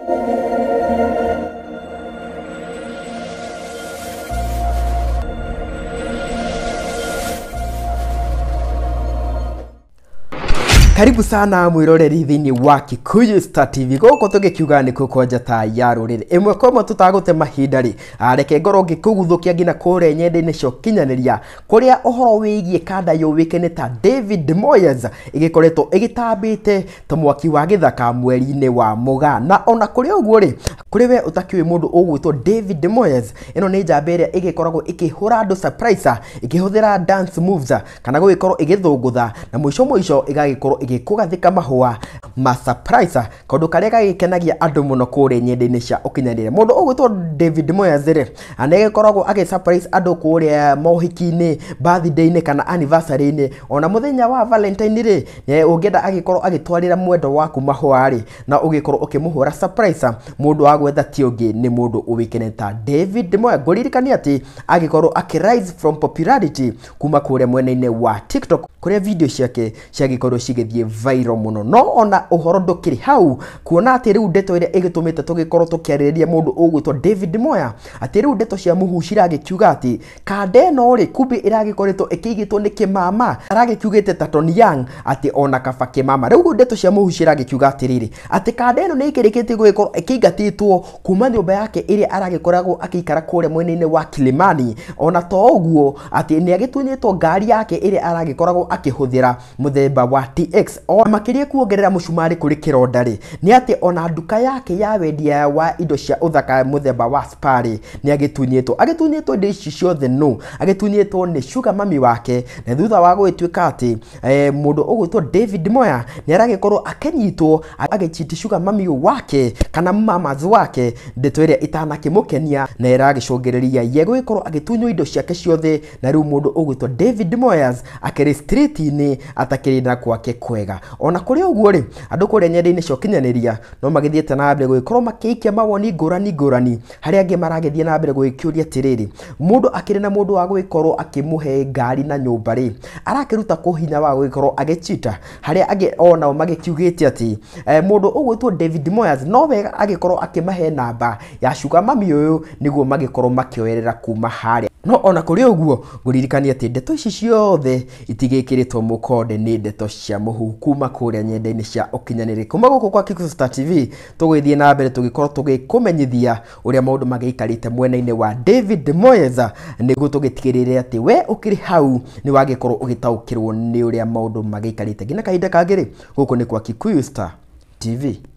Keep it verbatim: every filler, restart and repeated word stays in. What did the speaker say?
Karibu sana mwiroreri thini wa Kikuyu Star T V goko tugikiuga ni kukonja ta ya ruriri imwe kwa mwe tutagute mahinda ri areke ngoro ngikuguthukia ngina kure nyende-ini cio kinyaniria kuria uhoro wigie kanda yo wikene ta David Moyes igikoretwo igitambite ta mwaki wa githaka mweri-ini wa Mugaa na ona kuri uguo ri kuri we utakiwe mundu ugwitwo David Moyes ino ni njamba iria igikoragwo ikihura andu surprise ikihuthira dance moves kana gugikorwo igithungutha na mwisho mwisho igagikorwo igikugathika mahua ma surprise kondu karia gagikenagia andu muno kure nyende-ini cia ukinyanire mundu ugwitwo David Moyes ri anegikoragwo agi surprise andu kure mohiki-ini birthday-ini kana anniversary-ini ona muthenya wa Valentine ri ne ungienda agikorwo agitwarira mwendo waku mahua ri na ugikorwo ukimuhura surprise mundu wa gwetha ti ungi ni mundu uwikene ta David Moyes nguririkania ati agikorwo akirise from popularity kuma kure mwena-ini wa TikTok kuria video ciake ciagikorwo cigithie viral muno no ona uhoro ndukiri hau kuona ati riu ndeto iria igitumite tugikorwo tukiariria mundu ugwitwo David Moyes ati riu ndeto cia muhu ciragikiuga ati kanda ino ri kumbi iragikoretwo ikigitwo ni kimama aragikiugite ta Tony Young ati ona kaba kimama riu ndeto cia muhu ciragikiuga ati riri ati kanda ino ni ikirikite gugikorwo ikingatitwo kuma nyumba yake iria aragikoragwo akikara kure mwena-ini wa Kilimani ona to uguo ati ni agitunyitwo ngari yake iria aragikoragwo akihuthira muthemba wa T X o makiria kuongerera mucumari kuri kirondari ni ati ona nduka yake ya wendia wa indo cia uthaka muthemba wa Spari ni agitunyitwo agitunyitwo indo ici ciothe no agitunyitwo ni Susarmammy wake na thutha wa gwituika ati eh, mundu ugwitwo David Moyes ni aragikorwo akenyitwo agichiti Susarmammy wake kana mamazi wake ndeto iria itanakimukenia na iragicungiriria ye gwikorwo agitunywo indo ciake ciothe na riu mundu ugwitwo David Moyes akiri street-ini atakirina kwake kwega ona kuri uguo ri andu kuri nyende-ini cio kinyaniria no magithiete na mbere gwikorwo makiikia mawoni ngurani ngurani haria angi maragithie na mbere gwikiuria tiriri mundu akiri na mundu wa gwikorwo akimuhe ngari na nyumba ri arakiruta kuhinya wa gwikorwo agichita haria angi ona magikiugite ati eh, mundu ugwitwo David Moyes no wega agikorwo akimahe namba ya Susarmammy uyu niguo magikorwo makioerera kuma haria no ona kuri uguo nguririkania ati ndeto ici ciothe itigikiritwo mukonde ni ndeto cia muhu kuma kuria nyende-ini cia ukinyanire kuma guku kwa Kikuyu Star T V tugithie na mbere tugikorwo tugikumenyithia uria maundu magikarite mwena-ini wa David Moyes niguo tugitigirire ati we ukiri hau ni wagikorwo ugitaukirwo ni uria maundu magikarite ngina kahinda kangiri guku ni kwa Kikuyu Star T V.